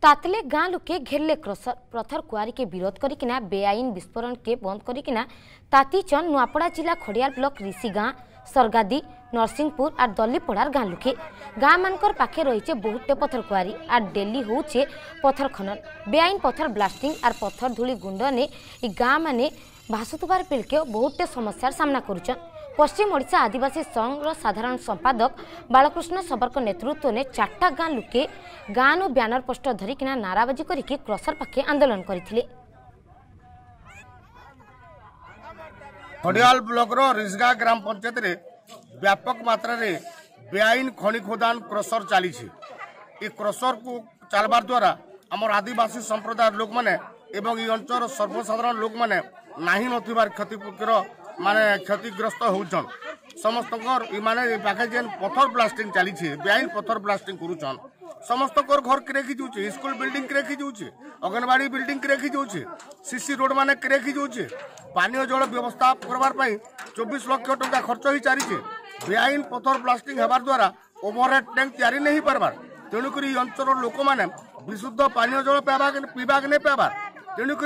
तातले गाँ लुके घेरले क्रसर प्रथर कुआरी के विरोध करिकिना बेआईन विस्फोरण के बंद करिकिना तातीचंद नुआपड़ा जिला खड़ियाल ब्लॉक ऋषि गाँ सरगादी नरसिंहपुर और दलीपड़ार गाँ लुके गाँ मानकर पाखे रही बहुटे पथर कुआरी और डेली होचे पथर खनन बेआईन पथर ब्लास्टिंग और पथर धूली गुंड ने गाँ माने भासुथबार पीड़के बहुटे समस्यार सामना करुछन। पश्चिम ओडिशा आदिवासी संघ साधारण संपादक बालकृष्ण सबरक नेतृत्व में 4टा गाँ लुके गाँ ब्यानर पोस्टर धरिकिना नाराबाजी करिकि क्रसर पाखे आंदोलन करथिले। खड़ियाल ब्लॉक रिजगा ग्राम पंचायत रे व्यापक मात्रा रे बेआईन खनि खोदान क्रसर चली क्रसर को चलबार द्वारा आमर आदिवासी संप्रदाय लोक माने एवं ये अंचल सर्वसाधारण लोक माने नाही नथिबार क्षतिपूर्तिर माने क्षतिग्रस्त होउछन। समस्त माने पाखे जेन पथर ब्लास्टिंग चली बेआईन पथर ब्लास्टिंग करूछन। समस्त घर के रेखी जाऊे स्कूल बिल्डिंग के रेखी जाऊे अंगनवाड़ी बिल्डिंग के रेखी जाऊे सीसी रोड माने के रेखी जाऊे पानी जल व्यवस्था करने 24 लाख टंका खर्च हो सारी बेआईन पथर ब्लास्टिंग होबार द्वारा ओवरहेड टैंक तैयारी नहीं पार्बार तेणुक अंचल लोक मैंने विशुद्ध पानी जल पीवा नहीं पाइबार तेणुक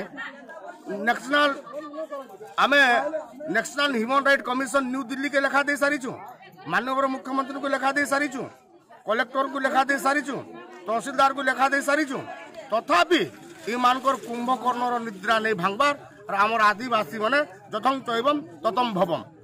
national human right commission new Delhi के लेखा दे सारीचु माननीय मुख्यमंत्री को लेखा दे सारीचु कलेक्टर को लेखा दे सारीचु तहसीलदार को लेखा दे सारीचु तथापि इमानकर कुंभकर्ण निद्रा नहीं भांगबार और आमर आदिवासी माने जथं चैवम ततम भवम।